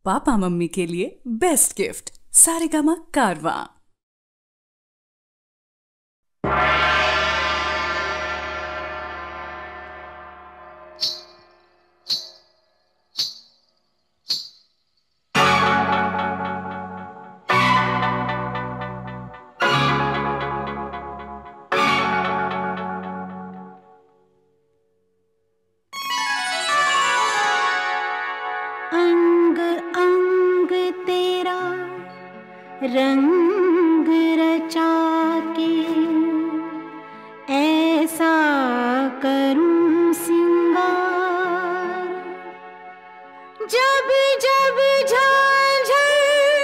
Papa mummy के लिए best gift Saregama कारवां। रंग रचा के ऐसा करूं सिंगार, जब जब झांझर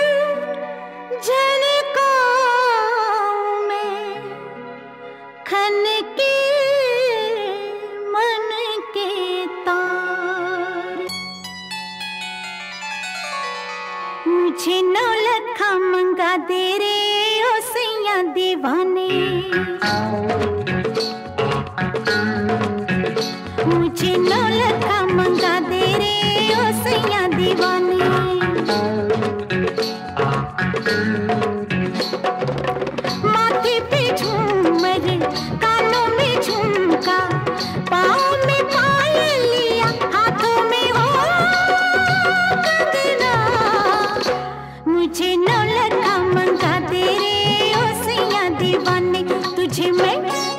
झनकाऊं मैं, खनके मन के तार। मुझे नौलखा मंगा दे रे ओ सैया दीवाने, मुझे नौलखा मंगा दे रे ओ सैया दीवाने। माथे पे झूमर, कानों में झुमका, पाँव में पायलिया, हाथों में हो कंगना। मुझे नौलखा मंगा दे रे ओ सैया दीवाने। तुझे मैं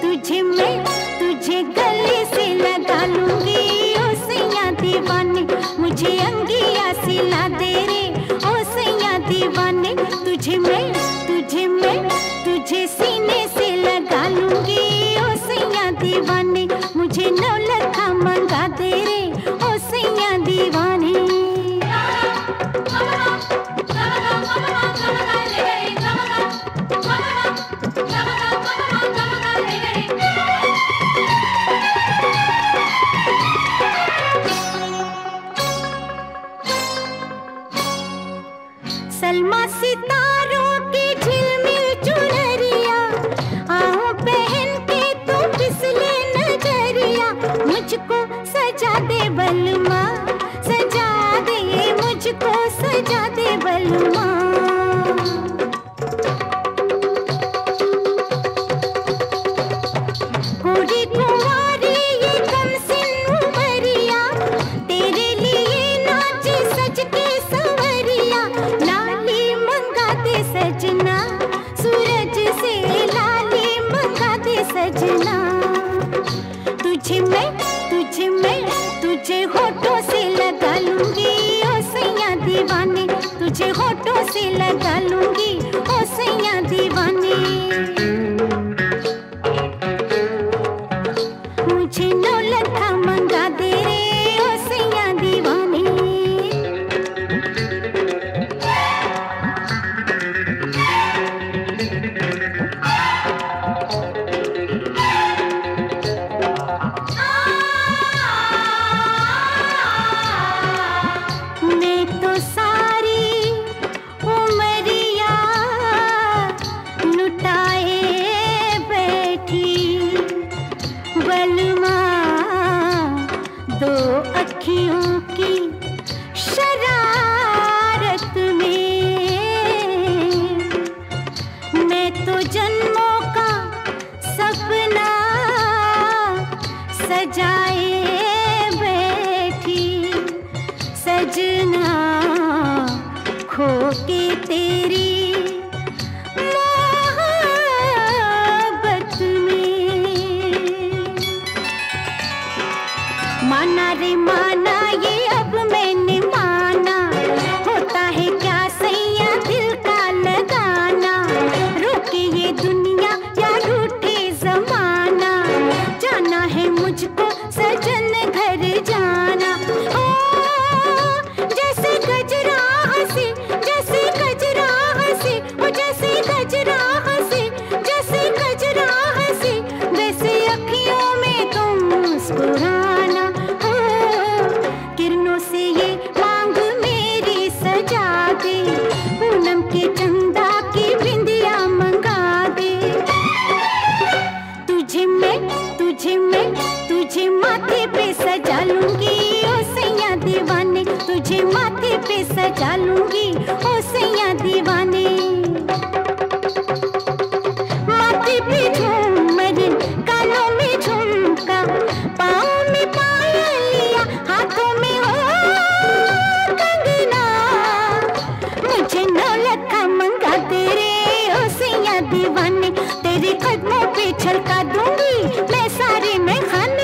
तुझे गले से लगा लूंगी ओ सैया दीवाने। मुझे अंगिया सिला दे रे ओ सैया दीवाने। तुझे मैं तुझे सीने से लगा लूंगी ओ सैया दीवाने। मुझे नौलखा मंगा दे रे ओ सैया दीवाने। सलमा सितारों की झिलमिल चुनरिया, आओ पहन के तू फिसले नजरिया। मुझको सजा दे बलमा, सजा दे मुझको, सजा दे बलमा। गोरी कुंवारी ये कमसिन उमरिया, तेरे लिए नाचे सज के संवरिया। लाली मंगा दे सजना, सूरज से लाली मंगा दे सजना। तुझे होठों से लगा लूंगी ओ सैया दीवाने। तुझे होठों से लगा लूंगी ओ सैया दीवाने। मुझे नौलखा मंगा दे रे ओ सैया दीवाने। मैं तो सारी उमरिया लुटाए बैठी, बलमा दो अखियों की शरारत में। मैं तो जन्मों का सपना सजाए बैठी, सजना खो के तेरी मोहब्बत में। माना रे माना ये अब मैंने माना, होता है क्या सैया दिल का लगाना। रोके ये दुनिया या रूठे जमाना, जाना है मुझको सजन घर जाना। ओ जैसे गजरा हंसे, जैसे गजरा हंसे, ओ जैसे गजरा हंसे, जैसे गजरा हंसे, वैसे अखियों में तुम मुस्कुराना। किरणों से ये मांग मेरी सजा दे, पूनम के चंदा की बिंदिया मंगा दे। तुझे माथे पे सजा लूंगी ओ सैया दीवाने। तुझे माथे पे बजा लूंगी ओ सैया दीवाने। माथे पे झूमर, कानों में झुमका, पाँव में पायलिया, हाथों में हो कंगना। मुझे 9 लखा मंगा दे रे ओ सैया दीवाने। तेरे कदमों पे छलका दूंगी मैं सारे में खाने।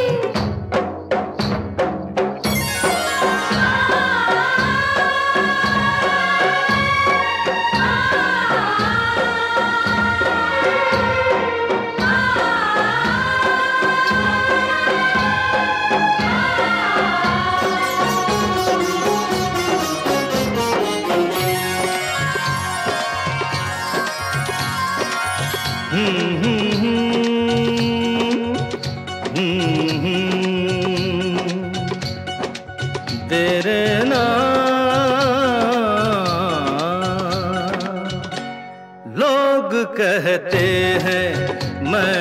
तेरे लोग कहते हैं मैं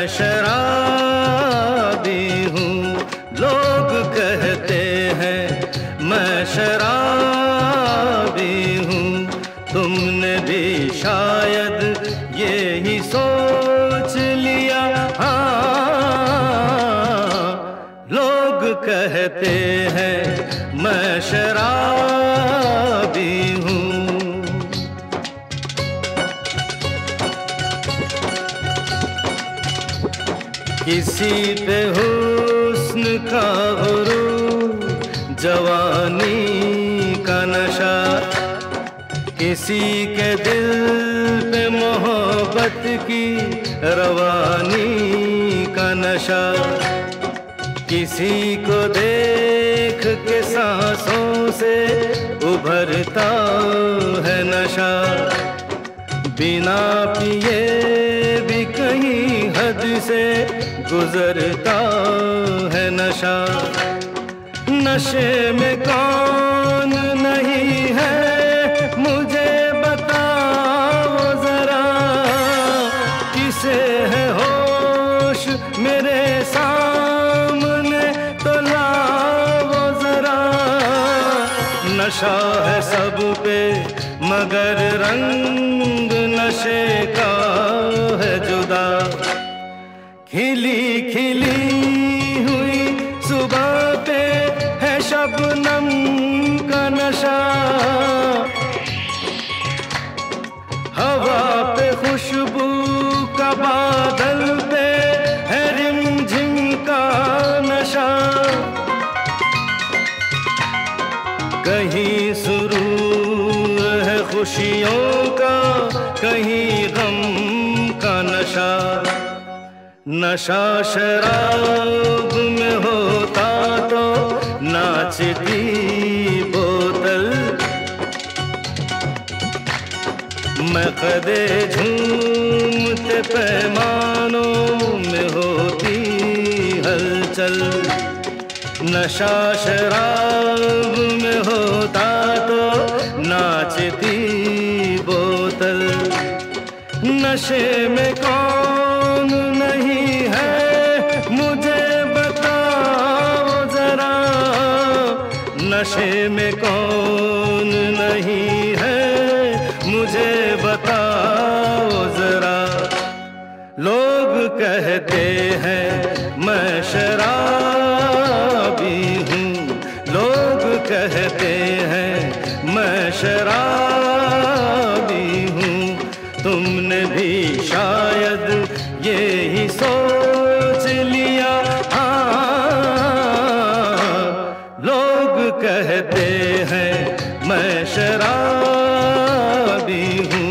शराबी हूँ, लोग कहते हैं मैं शराबी हूँ। तुमने भी शायद यही सोच लिया। हाँ, लोग कहते हैं मैं शराबी हूँ। किसी पे हुस्न का गुरूर, जवानी का नशा, किसी के दिल पे मोहब्बत की रवानी का नशा। किसी को देख के सांसों से उभरता है नशा। बिना पिए भी कहीं हद से गुजरता है नशा। नशे में कौन नहीं है मुझे बताओ जरा, किसे है होश मेरे सामने तो लाओ जरा। नशा है सब पे मगर रंग नशे का है जुदा। खिली खिली हुई सुबह पे है शबनम का नशा। हवा पे खुशबू का, बादल पे है रिमझिम का नशा। कहीं सुरूर है खुशियों का, कहीं गम का नशा। नशा शराब में होता तो नाचती बोतल। मैं कदे झूमते पैमानों में होती हलचल। नशा शराब में होता तो नाचती बोतल। नशे में कौन नहीं है मुझे बताओ जरा, नशे में कौन नहीं है मुझे बताओ जरा। लोग कहते हैं मैं शराबी हूँ, लोग कहते हैं मैं शराबी हूँ। तुमने भी शायद यही सोच लिया। हाँ, लोग कहते हैं मैं शराबी हूँ।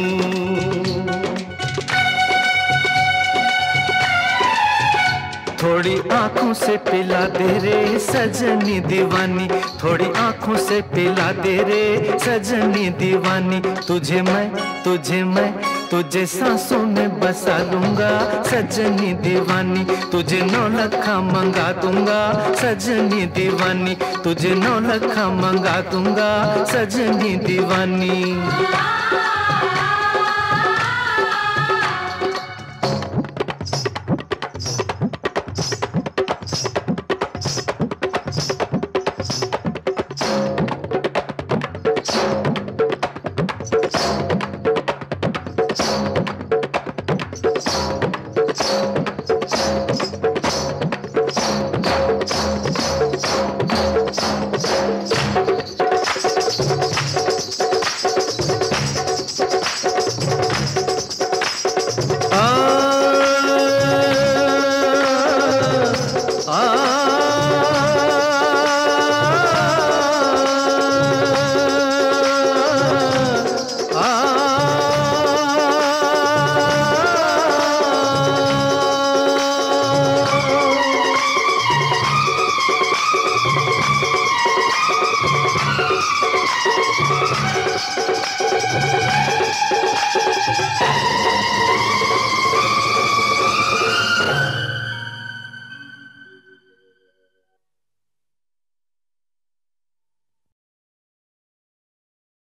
थोड़ी आंखों से पिला दे रे सजनी दीवानी, थोड़ी आंखों से पिला दे रे सजनी दीवानी। तुझे मैं तुझे सांसों में बसा लूंगा सजनी दीवानी। तुझे 9 लखा मंगा दूंगा सजनी दीवानी। तुझे 9 लखा मंगा दूंगा सजनी दीवानी।